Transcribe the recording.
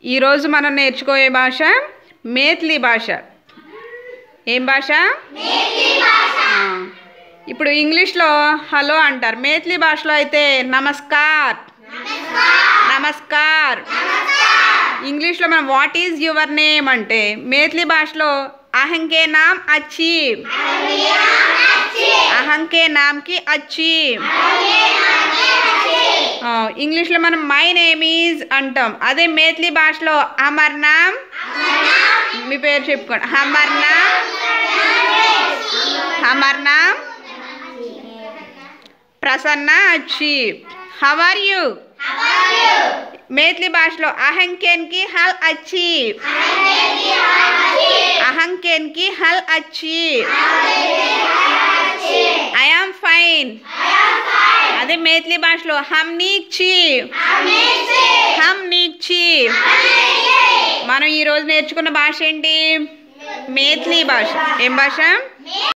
ఈరోజు మనం నేర్చుకోయే భాష మేథిలి భాష. ఏం భాష? ఇప్పుడు ఇంగ్లీష్లో హలో అంటారు, మేథిలి భాషలో అయితే నమస్కార్. నమస్కార్. ఇంగ్లీష్లో మనం వాట్ ఈజ్ యువర్ నేమ్ అంటే, మేథిలి భాషలో అహంకే నామ్ అచ్చి. అహంకే నామ్కి అచ్చి. ఇంగ్లీష్లో మనం మై నేమ్ ఈజ్ అంటాం, అదే మేథిలి భాషలో హమర్ నామ్. మీ పేరు చెప్పుకోండి. హమర్ నామ్. హమర్ నామ్ ప్రసన్న అచ్చి. How are you? మేథిలి భాషలో అహంకేన్కి హల్ అచ్చి. అహంకేన్కి హల్ అచ్చి. I am fine. అదే మేథిలి భాషలో హమ్ నీక్చి. హమ్ నీక్చి. మనం ఈరోజు నేర్చుకున్న భాష ఏంటి? మేథిలి భాష. ఏం భాష?